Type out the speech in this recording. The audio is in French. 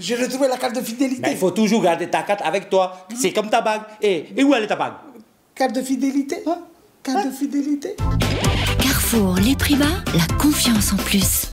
J'ai retrouvé la carte de fidélité. Mais il faut toujours garder ta carte avec toi. C'est comme ta bague. Et où elle est ta bague? Carte de fidélité, hein? Carte de fidélité. Carrefour, les prix bas, la confiance en plus.